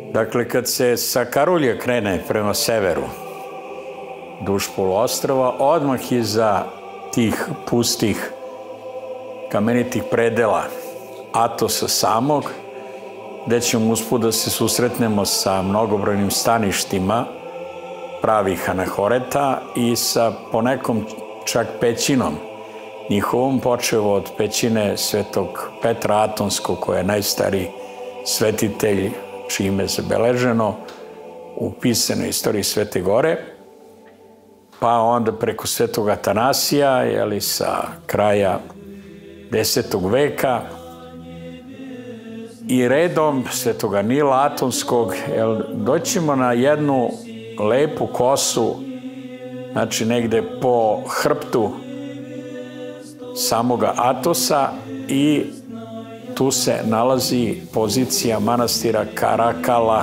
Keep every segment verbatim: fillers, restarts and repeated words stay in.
Dakle, kad se sa Karulja krene prema severu, duž poluostrva, odmah iza tih pustih kamenitih predela Atosa samog, gde ćemo usput da se susretnemo sa mnogobrojnim staništima pravih anahoreta i sa ponekom čak pećinom njihovom, počevo od pećine Svetog Petra Atonskog, koja je najstariji svetitelj čime je zabeleženo u pisanoj istoriji Svete Gore, pa onda preko Svetog Atanasija, jeli, sa kraja desetog veka, i redom Svetoga Nila Atonskog, jel, doćemo na jednu lepu kosu, znači negde po hrbtu samoga Atosa, i tu se nalazi pozicija manastira Karakala.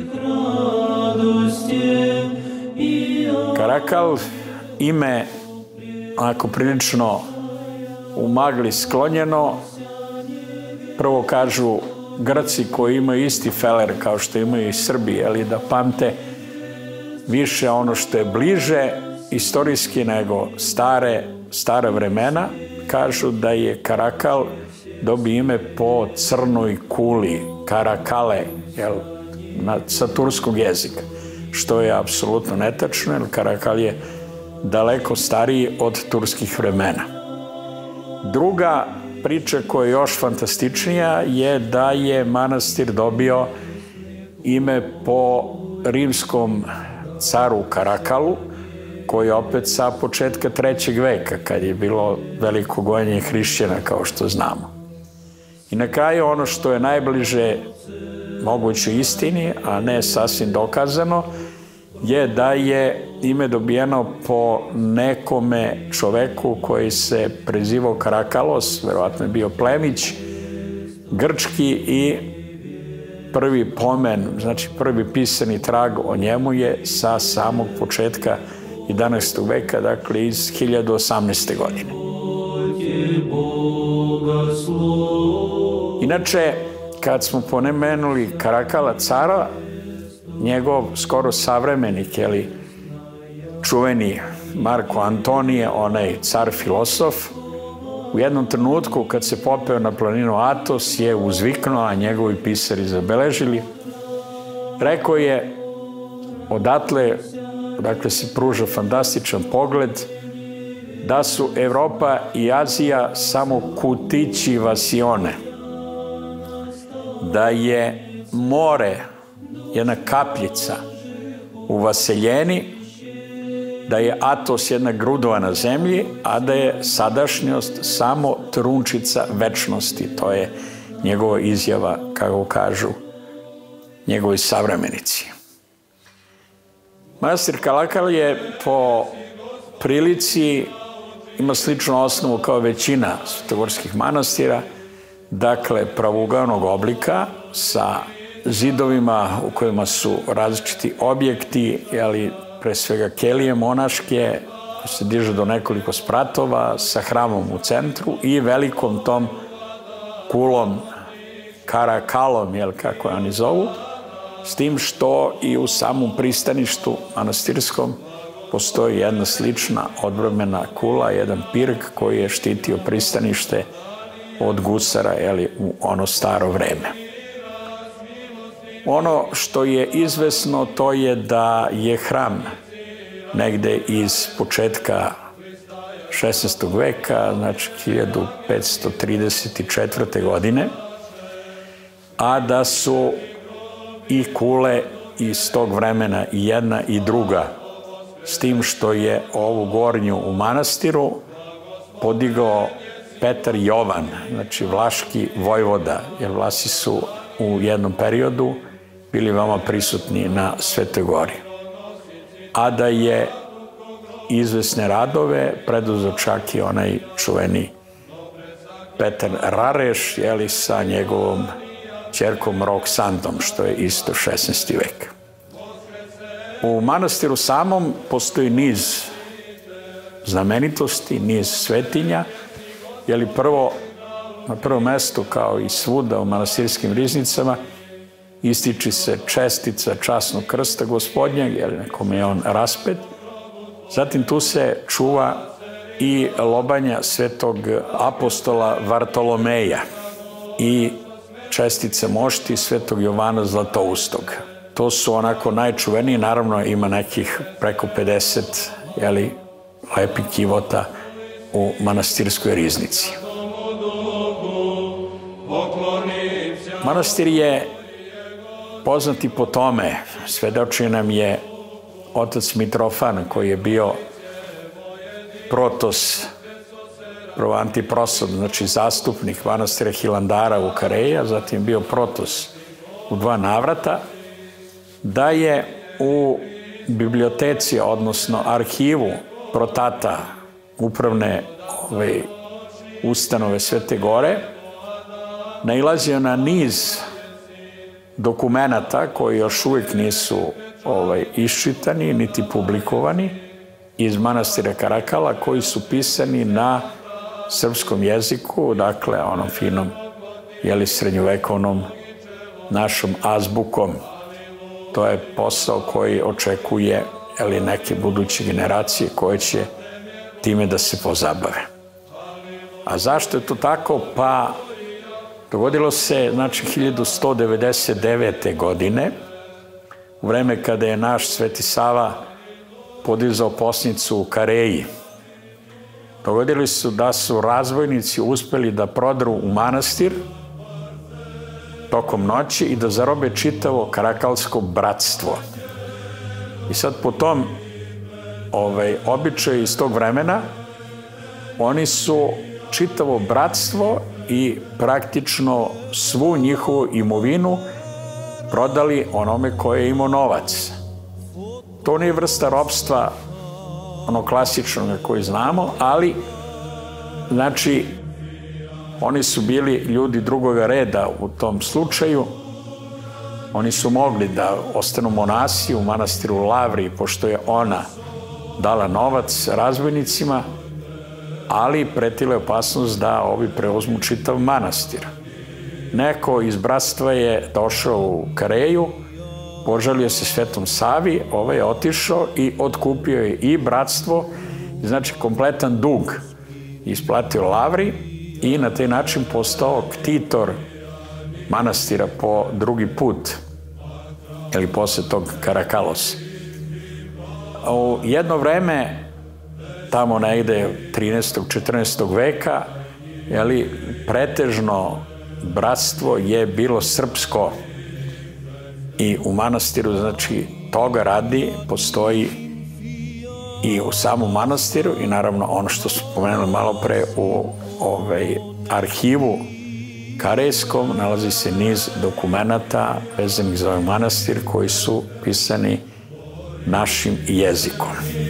Karakal, ime onako prilično u magli sklonjeno. Prvo kažu Grci koji imaju isti feler kao što imaju i Srbi, ali da pamte više ono što je bliže istorijski nego stare, stare vremena, kažu da je Karakal dobio ime po crnoj kuli, Karakale, jel, na, sa turskog jezika, što je apsolutno netačno, jer Karakal je daleko stariji od turskih vremena. Druga priča koja je još fantastičnija je da je manastir dobio ime po rimskom caru Karakalu, koji je opet sa početka trećeg veka, kad je bilo veliko gojenje hrišćana, kao što znamo. I na kraju ono što je najbliže mogućoj istini, a ne sasvim dokazano, je da je ime dobijeno po nekome čoveku koji se prezivao Karakalos, verovatno je bio plemić, grčki, i prvi pomen, znači prvi pisani trag o njemu je sa samog početka jedanaestog veka, dakle iz hiljadu osamnaeste. godine. Inače, kad smo pomenuli Karakala cara, njegov skoro savremenik, jeli, čuveni Marko Antonije, onaj car filosof, u jednom trenutku kad se popeo na planinu Atos je uzviknuo, a njegovi pisari zabeležili, rekao je, odatle, dakle se pruža fantastičan pogled, da su Evropa i Azija samo kutići vasione, da je more jedna kapljica u vaseljeni, da je Atos jedna grudva na zemlji, a da je sadašnjost samo trunčica večnosti. To je njegova izjava, kako kažu njegovi savremenici. Manastir Karakal je po prilici, ima sličnu osnovu kao većina svetogorskih manastira, dakle pravougaonog oblika, sa zidovima u kojima su različiti objekti, ali pre svega kelije monaške, koje se dižu do nekoliko spratova, sa hramom u centru i velikom tom kulom, Karakalom, jel, kako je oni zovu, s tim što i u samom pristaništu manastirskom postoji jedna slična odbrambena kula, jedan pirg koji je štitio pristanište od gusara, jeli, u ono staro vreme. Ono što je izvesno, to je da je hram negde iz početka šesnaestog veka, znači hiljadu petsto trideset četvrte. godine, a da su i kule iz tog vremena i jedna i druga, s tim što je ovu gornju u manastiru podigao Petar Jovan, znači vlaški vojvoda, jer Vlasi su u jednom periodu bili veoma prisutni na Svetoj Gori. A da je izvesne radove preduzeo čak i onaj čuveni Petar Rareš, jeli, sa njegovom ćerkom Roksandom, što je isto šesnaesti. vek. U manastiru samom postoji niz znamenitosti, niz svetinja, jeli prvo, na prvom mestu, kao i svuda u manastirskim riznicama, ističi se čestica časnog krsta gospodnjeg, jer nekom je on raspet. Zatim tu se čuva i lobanja svetog apostola Vartolomeja i čestica mošti svetog Jovana Zlatoustog. To su onako najčuveniji, naravno ima nekih preko pedeset, jeli, lepih kivota u manastirskoj riznici. Manastir je poznati po tome, svedoči nam je otac Mitrofan, koji je bio protos, prvo antiprosod, znači zastupnik manastira Hilandara u Kareji, a zatim bio protos u dva navrata, da je u biblioteci, odnosno arhivu protata upravne ove, ustanove Svete Gore, nailazio na niz dokumenata koji još uvijek nisu ovaj, iščitani, niti publikovani iz manastira Karakala, koji su pisani na srpskom jeziku, dakle onom finom, jeli, srednjovekovnom našom azbukom. To je posao koji očekuje, jeli, neke buduće generacije koje će time da se pozabave. A zašto je to tako? Pa dogodilo se, znači, hiljadu sto devedeset devete. godine, u vreme kada je naš Sveti Sava podizao posnicu u Kareji. Dogodili su da su razbojnici uspeli da prodru u manastir tokom noći i da zarobe čitavo karakalsko bratstvo. I sad po tom ovaj, običaju iz tog vremena oni su čitavo bratstvo i praktično svu njihovu imovinu prodali onome koje je imao novac. To nije vrsta ropstva, ono klasičnog koji znamo, ali, znači, oni su bili ljudi drugoga reda u tom slučaju. Oni su mogli da ostanu monasi u manastiru Lavri, pošto je ona dala novac razbojnicima, ali pretila je opasnost da ovi preuzmu čitav manastir. Neko iz bratstva je došao u Kareju, požalio se Svetom Savi, ovaj je otišao i otkupio je i bratstvo, znači kompletan dug isplatio Lavri i na taj način postao ktitor manastira po drugi put, ili posle tog Karakalos. U jedno vreme, tamo negde trinaestog četrnaestog veka, jeli, pretežno bratstvo je bilo srpsko i u manastiru, znači, toga radi postoji i u samom manastiru i naravno ono što smo pomenuli malo pre u ovaj, arhivu Karejskom nalazi se niz dokumenata vezanih za ovaj manastir koji su pisani našim jezikom.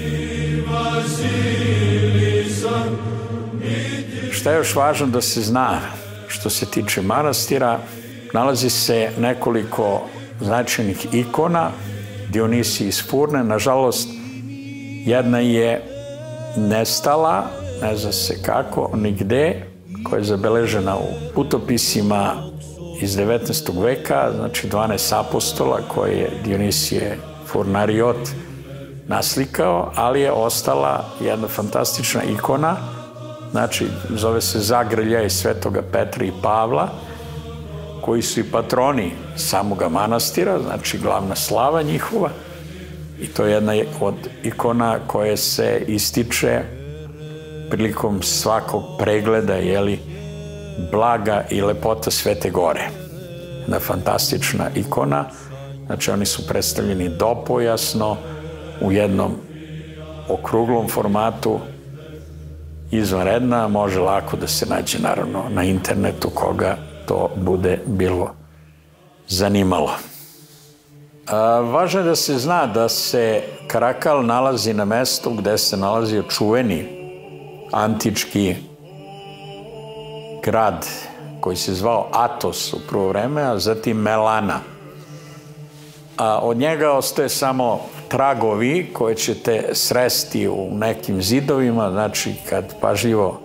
Šta je još važno da se zna što se tiče manastira? Nalazi se nekoliko značajnih ikona Dionisije iz Furne. Nažalost, jedna je nestala, ne zna se kako, nigde, koja je zabeležena u putopisima iz devetnaestog veka, znači dvanaest apostola koje je Dionisije Furnariot naslikao, ali je ostala jedna fantastična ikona, znači zove se Zagrljaj Svetoga Petra i Pavla, koji su i patroni samoga manastira, znači glavna slava njihova, i to je jedna od ikona koje se ističe prilikom svakog pregleda, jeli, blaga i lepota Svete Gore. Jedna fantastična ikona, znači oni su predstavljeni dopojasno u jednom okruglom formatu, izvanredna, može lako da se nađe naravno na internetu koga to bude bilo zanimalo. A, važno je da se zna da se Karakal nalazi na mestu gde se nalazio čuveni antički grad koji se zvao Atos u prvo vreme, a zatim Melana. A od njega ostaje samo tragovi koje ćete sresti u nekim zidovima, znači kad pažljivo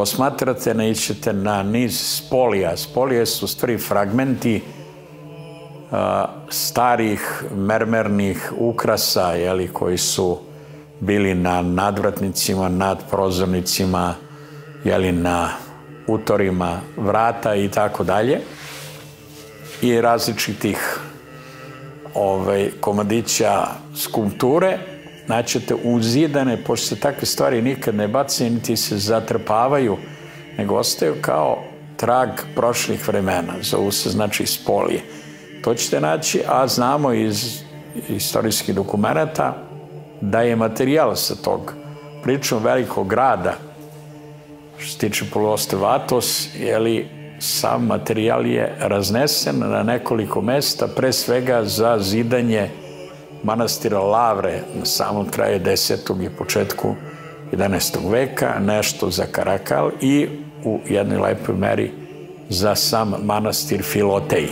posmatrate, naićete na niz spolija. Spolije su stvari fragmenti starih mermernih ukrasa, jeli, koji su bili na nadvratnicima, nad prozornicima, jeli, na utorima vrata i tako dalje. I različitih ovaj, komadića skulpture naćete uzidane, pošto se takve stvari nikad ne bacaju, niti se zatrpavaju, nego ostaju kao trag prošlih vremena, zovu se znači spolije. To ćete naći, a znamo iz istorijskih dokumenta da je materijal sa tog prilično velikog grada, što se tiče poluostrva Atos, jeli, sam materijal je raznesen na nekoliko mesta, pre svega za zidanje manastira Lavre na samom kraju desetog i početku jedanaestog veka, nešto za Karakal i u jednoj lepoj meri za sam manastir Filoteji.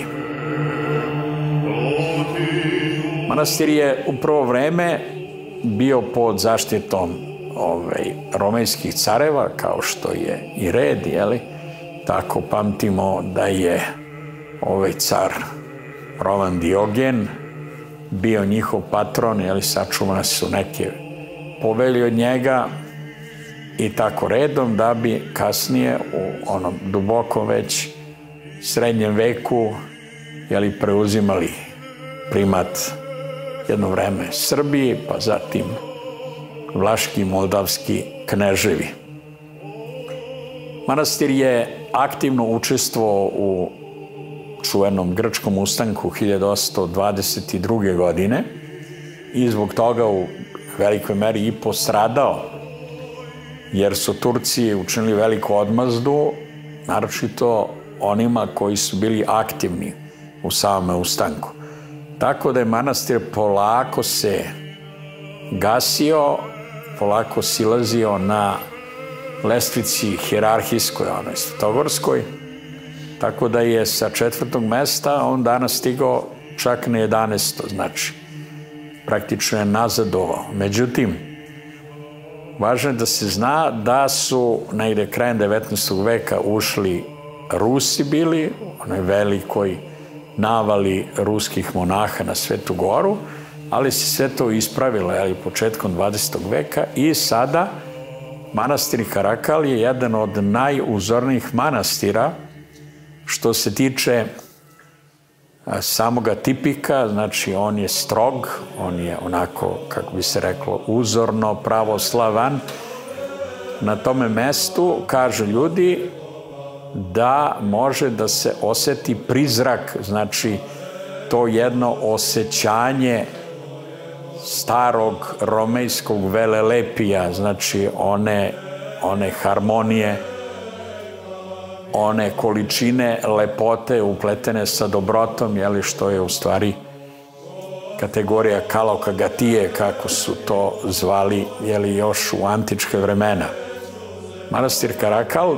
Manastir je u prvo vreme bio pod zaštitom ovaj, romejskih careva, kao što je i red, jeli? Tako pamtimo da je ovaj car Roman Diogen bio njihov patron, jeli, sačuvane su neke povelje od njega i tako redom, da bi kasnije u onom dubokom već srednjem veku, jeli, preuzimali primat jedno vreme Srbiji, pa zatim vlaški i moldavski kneževi. Manastir je aktivno učestvovao u čuvenom grčkom ustanku hiljadu osamsto dvadeset druge. godine i zbog toga u velikoj meri i postradao, jer su Turci učinili veliku odmazdu, naročito onima koji su bili aktivni u samome ustanku. Tako da je manastir polako se gasio, polako silazio na lestvici hijerarhijskoj, onoj svetogorskoj, tako da je sa četvrtog mesta on danas stigao čak na jedanaesto, znači praktično je nazadovao. Međutim, važno je da se zna da su negde krajem devetnaestog veka ušli Rusi bili, onoj velikoj navali ruskih monaha na Svetu Goru, ali se sve to ispravilo, ali početkom dvadesetog veka i sada manastir Karakal je jedan od najuzornijih manastira što se tiče samoga tipika, znači on je strog, on je onako, kako bi se reklo, uzorno pravoslavan. Na tome mestu, kažu ljudi, da može da se oseti prizrak, znači to jedno osjećanje starog romejskog velelepija, znači one, one harmonije, one količine lepote upletene sa dobrotom, jeli, što je u stvari kategorija kalokagatije, kako su to zvali, jeli, još u antičke vremena. Manastir Karakal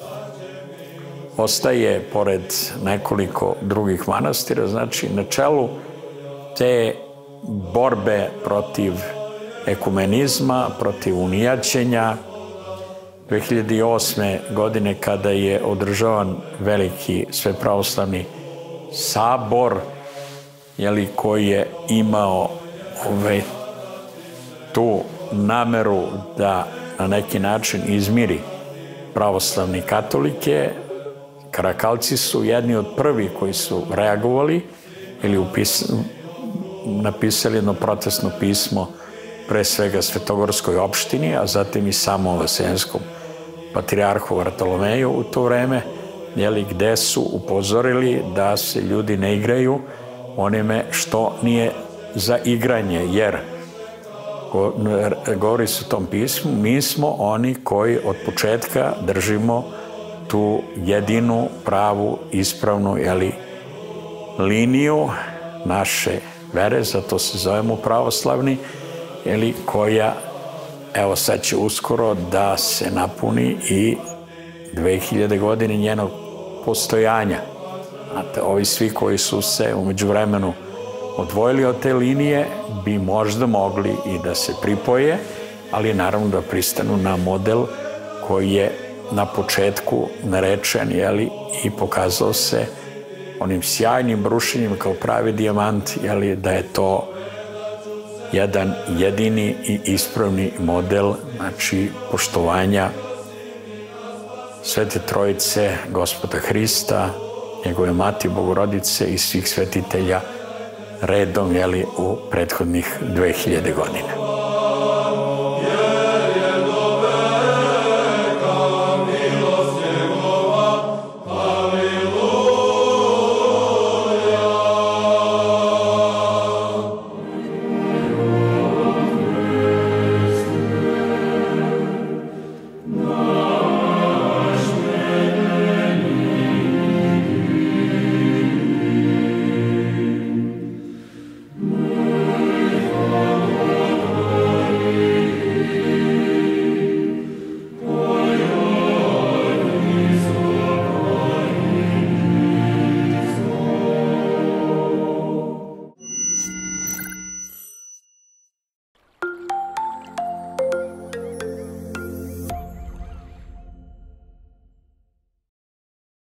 ostaje pored nekoliko drugih manastira, znači na čelu te borbe protiv ekumenizma, protiv unijaćenja. dve hiljade osme. godine, kada je održavan veliki svepravoslavni sabor, jeli, koji je imao ove, tu nameru da na neki način izmiri pravoslavni katolike, Karakalci su jedni od prvih koji su reagovali ili upis, napisali jedno protestno pismo pre svega Svetogorskoj opštini, a zatim i samom Vaseljenskom patrijarhu Vartolomeju u to vreme, jeli, gde su upozorili da se ljudi ne igraju onime što nije za igranje, jer govori se u tom pismu, mi smo oni koji od početka držimo tu jedinu, pravu, ispravnu, jeli, liniju naše vere, zato se zovemo pravoslavni, jeli, koja, evo sad će uskoro da se napuni i dve hiljade godine njenog postojanja. Znate, ovi svi koji su se u međuvremenu odvojili od te linije bi možda mogli i da se pripoje, ali naravno da pristanu na model koji je na početku narečen, jeli, i pokazao se onim sjajnim brušenjem kao pravi dijamant, jeli, da je to jedan jedini i ispravni model, znači, poštovanja Svete Trojice, Gospoda Hrista, njegove Mati Bogorodice i svih svetitelja redom, jeli, u prethodnih dve hiljade godina.